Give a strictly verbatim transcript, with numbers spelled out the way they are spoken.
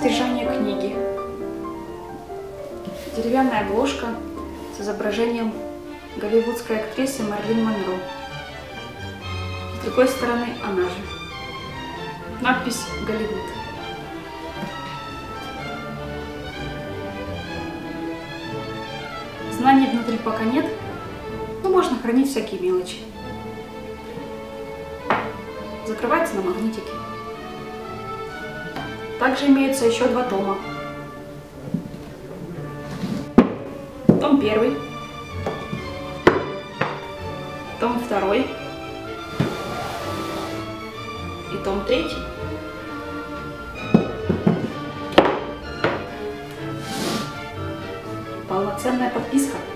содержание книги. Деревянная обложка с изображением голливудской актрисы Мэрилин Монро. С другой стороны она же. Надпись «Голливуд». Знаний внутри пока нет, но можно хранить всякие мелочи. Закрывается на магнитике. Также имеются еще два тома. Том первый, том второй и том третий. Полноценная подписка.